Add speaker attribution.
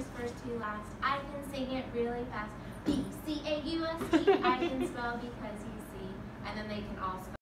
Speaker 1: first, first to last. I can sing it really fast. B-C-A-U-S-E. I can spell because you see. And then they can all spell.